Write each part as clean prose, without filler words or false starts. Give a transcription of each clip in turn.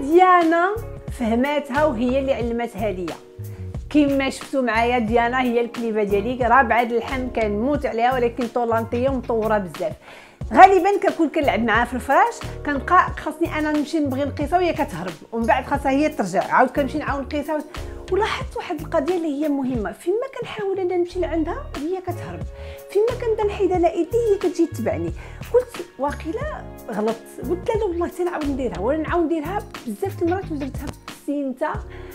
ديانا فهماتها وهي اللي علمتها ليا. كما شفتوا معايا ديانا هي الكليبه ديالي رابعه اللحم، كنموت عليها ولكن طولانطيه ومطوره بزاف. غالبا كنكون كنلعب معاها في الفراش، كنبقى خاصني انا نمشي نبغي نقيسها وهي كتهرب، ومن بعد خاصها هي ترجع، عاود كنمشي نعاود نقيسها. ولاحظت واحد القضيه اللي هي مهمه، فيما كنحاول انا نمشي لعندها هي كتهرب، فيما كنبدا نحيد على ايدي هي كتجي تتبعني. قلت واقيلا غلطت، قلت لا والله تنعاود نديرها ولا نعاود نديرها. بزاف المرات وزرتها بالسينتا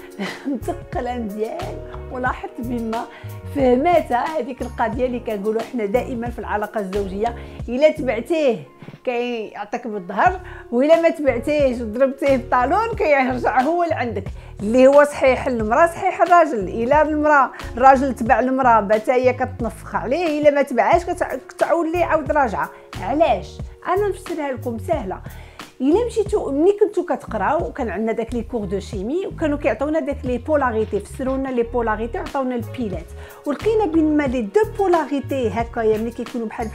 مثقله مزيان، ولاحظت بما فهماتها هذيك القضيه اللي كنقولوا حنا دائما في العلاقه الزوجيه، الا تبعتيه كيعطيك بالظهر، والا ما تبعتيهش وضربتيه بالطالون كيرجع هو لعندك. اللي هو صحيح المراه صحيح الراجل، الا الراجل تبع المراه بات هي كتنفخ عليه، الا ما تبعهاش كتعاود ليه عاود راجعه. علاش؟ انا نفسرها لكم سهله. الا مشيتو ملي كنتو كتقراو وكان عندنا داك لي كور دو شيمي وكانوا كيعطيونا داك لي بولاريتي، فسرونا لي بولاريتي وعطاونا البيلات، ولقينا بين ما لي دو بولاريتي هكايا ملي كيكونوا بحال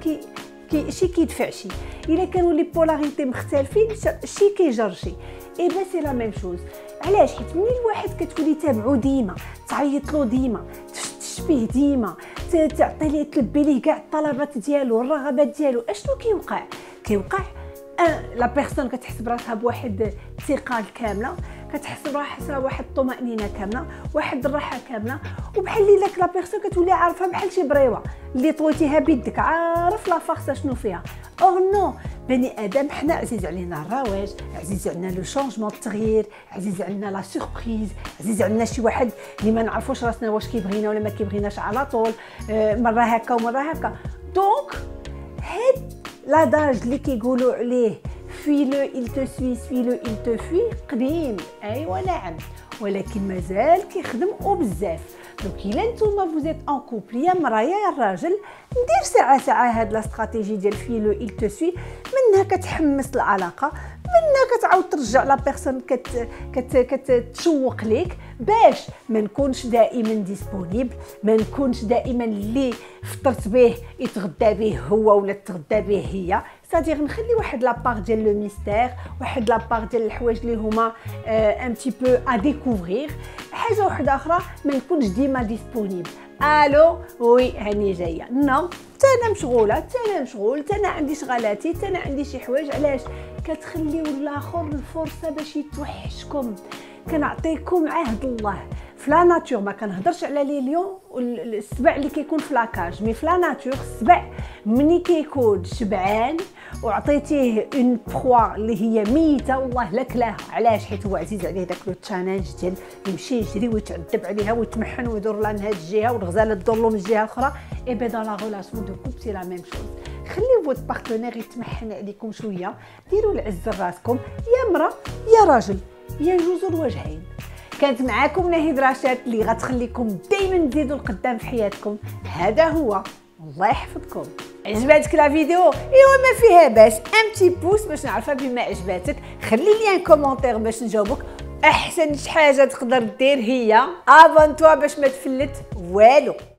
اللي شي كيدفع شي. الا كانوا لي بولاريتي مختلفين شي كيجر شي. اي با سي لا ميم شوز. علاش؟ حيت ملي الواحد كتولي تابعو ديما، تعيط له ديما، تفتش فيه ديما، تعطي ليه تلبي ليه كاع الطلبات ديالو الرغبات ديالو، اشنو كيوقع لا بيرسون كتحس براسها بواحد الثقه كامله، كتحس براسها واحد الطمانينه كامله، واحد الراحه كامله، وبحال اللي داك لا بيرسون كتولي عارفه بحال شي بريوه اللي طويتيها بيدك، عارف لا فارس شنو فيها. اور نو، بني ادم حنا عزيز علينا الرواج، عزيز علينا لو شونجمون التغيير، عزيز علينا لا سوربريز، عزيز علينا شي واحد اللي ما نعرفوش راسنا واش كيبغينا ولا ما كيبغيناش على طول، مره هكا ومره هكا. دونك هاد لاداج اللي كيقولوا عليه في لو il te suit في لو il te fuit قديم، ايوا نعم، ولكن مازال كيخدم وبزاف. دونك الا نتوما فوزيت ان كوبل يا مرا يا الراجل، ندير ساعه هاد لا استراتيجي ديال في لو il te suit، منها كتحمس العلاقه، منها كتعاود ترجع لا بيرسون كتشوق ليك، باش ما نكونش دائما ديسپونيبل، ما نكونش دائما اللي فطرت به يتغدى به هو ولا تغدى به هي. سادير نخلي واحد لابار ديال لو ميستير، واحد لابار ديال الحوايج اللي هما ان بتي بو ا ديكوفرير. حاجه واحده اخرى، ما نكونش ديما ديسپونيبل. الو وي هاني جايه، نو انا مشغوله، انا مشغول، انا عندي شغالاتي، انا عندي شي حوايج. علاش كتخليو الاخر الفرصه باش يتوحشكم؟ كنعطيكم عهد الله في لا ناتور، ما كنهضرش على لي ليون السبع اللي كيكون في لاكاج، مي في لا ناتور السبع مني كيكون شبعان وعطيتيه اون بخوا اللي هي ميته والله لا كلاها. علاش؟ حيت هو عزيز عليه داك لو تشالنج ديال يمشي يجري ويتعذب عليها ويتمحن ويدور لها من هاد الجهه والغزاله تدور له من الجهه الاخرى. اي بي دون لا ريلاسيون دو كوب سي لا ميم شوز. خليو فوت بارتنير يتمحن عليكم شويه، ديروا العز لراسكم يا مرا يا راجل، يا جوز الوجهين. كانت معاكم نهيد رشاد اللي غتخليكم دائما تزيدوا لقدام في حياتكم. هذا هو، الله يحفظكم. عجبتك لا فيديو؟ ايوا ما فيها باش، ان بتي بوس باش نعرفها بما عجباتك، خلي لي ان كومونتير باش نجاوبك. احسن حاجه تقدر دير هي ابونتوا باش ما تفلت والو.